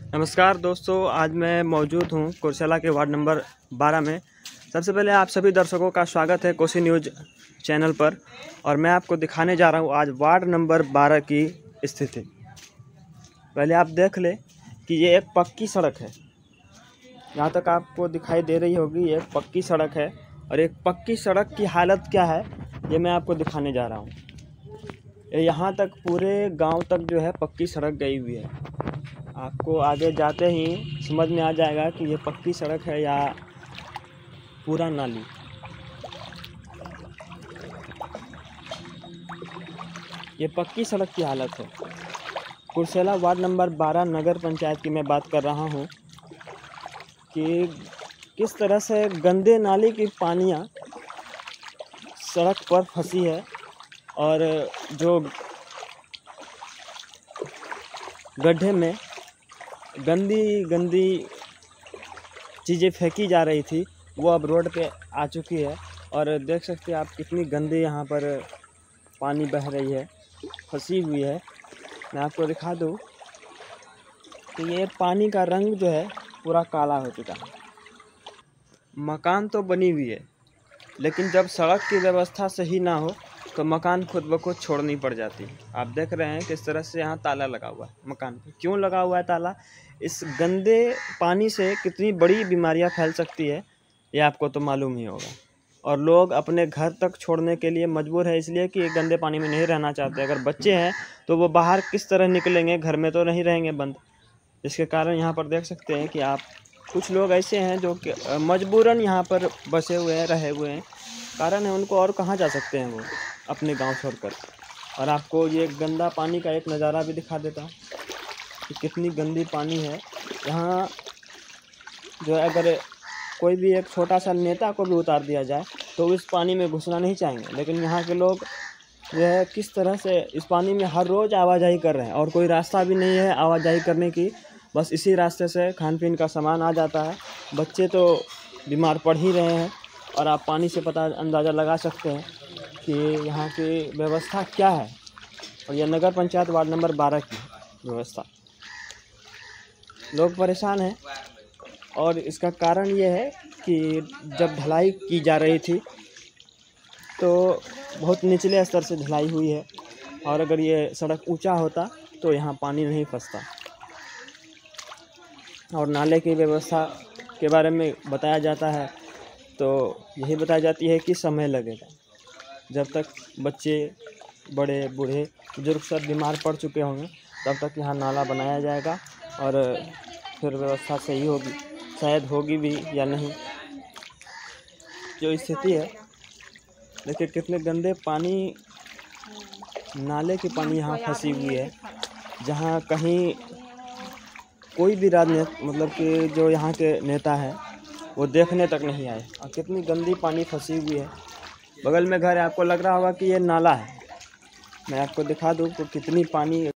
नमस्कार दोस्तों, आज मैं मौजूद हूं कुर्सेला के वार्ड नंबर 12 में। सबसे पहले आप सभी दर्शकों का स्वागत है कोसी न्यूज़ चैनल पर। और मैं आपको दिखाने जा रहा हूं आज वार्ड नंबर 12 की स्थिति। पहले आप देख ले कि ये एक पक्की सड़क है। यहाँ तक आपको दिखाई दे रही होगी, ये एक पक्की सड़क है। और एक पक्की सड़क की हालत क्या है ये मैं आपको दिखाने जा रहा हूँ। यहाँ तक पूरे गाँव तक जो है पक्की सड़क गई हुई है। आपको आगे जाते ही समझ में आ जाएगा कि ये पक्की सड़क है या पूरा नाली। ये पक्की सड़क की हालत है। कुर्सेला वार्ड नंबर 12 नगर पंचायत की मैं बात कर रहा हूँ कि किस तरह से गंदे नाली की पानियाँ सड़क पर फंसी है और जो गड्ढे में गंदी चीज़ें फेंकी जा रही थी वो अब रोड पे आ चुकी है। और देख सकते हैं आप कितनी गंदी यहाँ पर पानी बह रही है, फंसी हुई है। मैं आपको दिखा दूँ कि ये पानी का रंग जो है पूरा काला हो चुका है। मकान तो बनी हुई है, लेकिन जब सड़क की व्यवस्था सही ना हो तो मकान खुद ब खुद छोड़नी पड़ जाती है। आप देख रहे हैं किस तरह से यहाँ ताला लगा हुआ है मकान पे। क्यों लगा हुआ है ताला? इस गंदे पानी से कितनी बड़ी बीमारियाँ फैल सकती है ये आपको तो मालूम ही होगा। और लोग अपने घर तक छोड़ने के लिए मजबूर है, इसलिए कि गंदे पानी में नहीं रहना चाहते। अगर बच्चे हैं तो वो बाहर किस तरह निकलेंगे, घर में तो नहीं रहेंगे बंद। इसके कारण यहाँ पर देख सकते हैं कि आप कुछ लोग ऐसे हैं जो कि मजबूरन यहाँ पर बसे हुए हैं, रहे हुए हैं। कारण है उनको, और कहाँ जा सकते हैं वो अपने गांव छोड़कर। और आपको ये गंदा पानी का एक नज़ारा भी दिखा देता हूँ कि कितनी गंदी पानी है यहाँ। जो है अगर कोई भी एक छोटा सा नेता को भी उतार दिया जाए तो इस पानी में घुसना नहीं चाहेंगे, लेकिन यहाँ के लोग जो है किस तरह से इस पानी में हर रोज़ आवाजाही कर रहे हैं। और कोई रास्ता भी नहीं है आवाजाही करने की, बस इसी रास्ते से खान पीन का सामान आ जाता है। बच्चे तो बीमार पड़ ही रहे हैं। और आप पानी से अंदाज़ा लगा सकते हैं कि यहाँ की व्यवस्था क्या है। और यह नगर पंचायत वार्ड नंबर 12 की व्यवस्था। लोग परेशान हैं और इसका कारण ये है कि जब ढलाई की जा रही थी तो बहुत निचले स्तर से ढलाई हुई है। और अगर ये सड़क ऊंचा होता तो यहाँ पानी नहीं फंसता। और नाले की व्यवस्था के बारे में बताया जाता है तो यही बताई जाती है कि समय लगेगा। जब तक बच्चे, बड़े, बूढ़े, बुजुर्ग सब बीमार पड़ चुके होंगे तब तक यहाँ नाला बनाया जाएगा और फिर व्यवस्था सही होगी। शायद होगी भी या नहीं। जो स्थिति है देखिए, कितने गंदे पानी, नाले की पानी यहाँ फंसी हुई है, जहाँ कहीं कोई भी राजनीति मतलब कि जो यहाँ के नेता हैं वो देखने तक नहीं आए। और कितनी गंदी पानी फंसी हुई है। बगल में घर है, आपको लग रहा होगा कि ये नाला है। मैं आपको दिखा दूँ कि कितनी पानी